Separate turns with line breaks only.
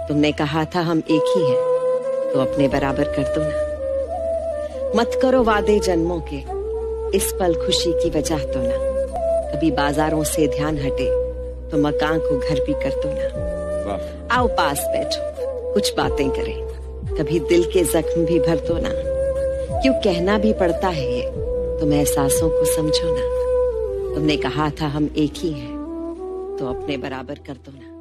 तुमने कहा था हम एक ही हैं, तो अपने बराबर कर दो ना। मत करो वादे जन्मों के, इस पल खुशी की वजह तो ना। कभी बाजारों से ध्यान हटे तो मकान को घर भी कर दो ना। आओ पास बैठो, कुछ बातें करें, कभी दिल के जख्म भी भर दो ना। क्यों कहना भी पड़ता है ये, तुम एहसासों को समझो ना। तुमने कहा था हम एक ही हैं, तो अपने बराबर कर दो ना।